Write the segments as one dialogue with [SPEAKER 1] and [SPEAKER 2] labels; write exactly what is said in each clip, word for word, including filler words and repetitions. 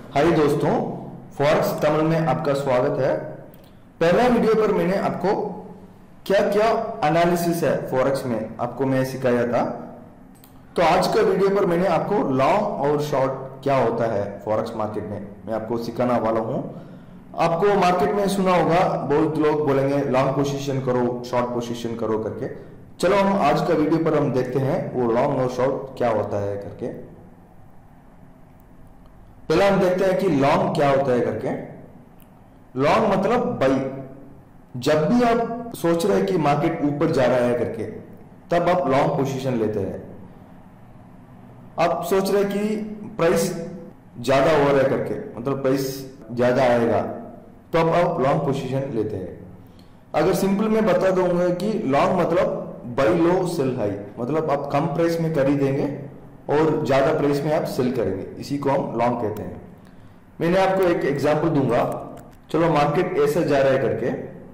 [SPEAKER 1] हाय दोस्तों, फॉरेक्स तमिल में आपका स्वागत है। पहला वीडियो पर मैंने आपको क्या क्या एनालिसिस है फॉरेक्स में आपको मैं सिखाया था। तो आज का वीडियो पर मैंने आपको लॉन्ग और शॉर्ट क्या होता है फॉरेक्स मार्केट में मैं आपको सिखाना वाला हूं। आपको मार्केट में सुना होगा, बहुत लोग बोलेंगे लॉन्ग पोजीशन करो, शॉर्ट पोजीशन करो करके। चलो हम आज का वीडियो पर हम देखते हैं वो लॉन्ग और शॉर्ट क्या होता है करके। पहला हम देखते हैं कि लॉन्ग क्या होता है करके। लॉन्ग मतलब बाई। जब भी आप सोच रहे हैं कि मार्केट ऊपर जा रहा है करके, तब आप लॉन्ग पोजीशन लेते हैं। आप सोच रहे हैं कि प्राइस ज्यादा हो रहा है करके, मतलब प्राइस ज्यादा आएगा, तो अब आप लॉन्ग पोजीशन लेते हैं। अगर सिंपल में बता दूंगा कि लॉन्ग मतलब बाई लो सेल हाई, मतलब आप कम प्राइस में खरीदेंगे और ज्यादा प्राइस में आप सेल करेंगे, इसी को हम लॉन्ग कहते हैं। मैंने आपको एक एग्जांपल दूंगा। चलो मार्केट ऐसा जा रहा है करके,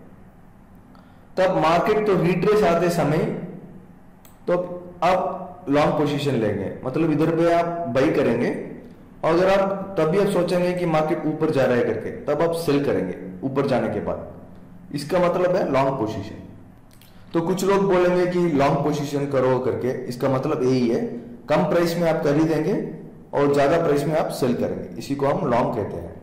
[SPEAKER 1] तब मार्केट तो रिट्रेस आते समय तो आप लॉन्ग पोजीशन लेंगे, मतलब इधर पे आप बाई करेंगे। और अगर आप तभी आप सोचेंगे कि मार्केट ऊपर जा रहा है करके, तब आप सेल करेंगे ऊपर जाने के बाद। इसका मतलब है लॉन्ग पोजीशन। तो कुछ लोग बोलेंगे कि लॉन्ग पोजीशन करो करके, इसका मतलब यही है कम प्राइस में आप खरीदेंगे और ज्यादा प्राइस में आप सेल करेंगे, इसी को हम लॉन्ग कहते हैं।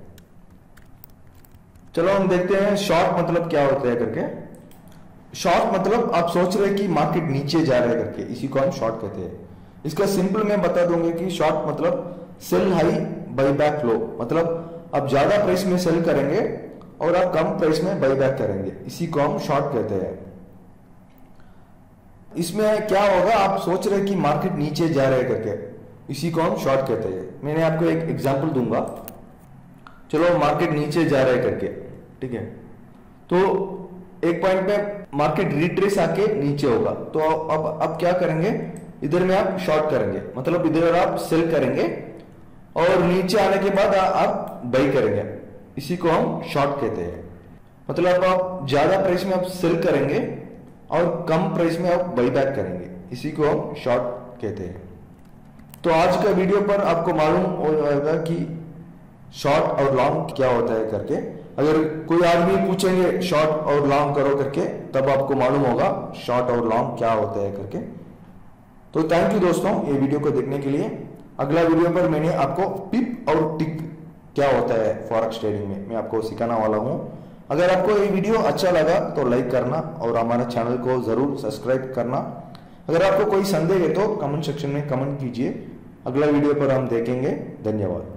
[SPEAKER 1] चलो हम देखते हैं शॉर्ट मतलब क्या होता है करके। शॉर्ट मतलब आप सोच रहे हैं कि मार्केट नीचे जा रहा है करके, इसी को हम शॉर्ट कहते हैं। इसका सिंपल मैं बता दूंगा कि शॉर्ट मतलब sell high buy back low, मतलब आप ज्यादा प्राइस में सेल करेंगे और आप कम प्राइस में बाई बैक करेंगे, इसी को हम शॉर्ट कहते हैं। इसमें क्या होगा, आप सोच रहे हैं कि मार्केट नीचे जा रहा है करके, इसी को हम शॉर्ट कहते हैं। मैंने आपको एक एग्जांपल दूंगा। चलो मार्केट नीचे जा रहा है करके, ठीक है, तो एक पॉइंट पे मार्केट रिट्रेस आके नीचे होगा, तो अब अब क्या करेंगे, इधर में आप शॉर्ट करेंगे, मतलब इधर आप सेल करेंगे और नीचे आने के बाद आप बाई करेंगे, इसी को हम शॉर्ट कहते हैं। मतलब आप ज्यादा प्राइस में आप सेल करेंगे और कम प्राइस में आप बाई बैक करेंगे, इसी को हम शॉर्ट कहते हैं। तो आज का वीडियो पर आपको मालूम हो जाएगा कि शॉर्ट और लॉन्ग क्या होता है करके। अगर कोई आदमी पूछेंगे शॉर्ट और लॉन्ग करो करके, तब आपको मालूम होगा शॉर्ट और लॉन्ग क्या होता है करके। तो थैंक यू दोस्तों ये वीडियो को देखने के लिए। अगला वीडियो पर मैंने आपको पिप और टिक क्या होता है फॉरेक्स ट्रेडिंग में मैं आपको सिखाना वाला हूं। अगर आपको ये वीडियो अच्छा लगा तो लाइक करना और हमारे चैनल को जरूर सब्सक्राइब करना। अगर आपको कोई संदेह है तो कमेंट सेक्शन में कमेंट कीजिए। अगला वीडियो पर हम देखेंगे। धन्यवाद।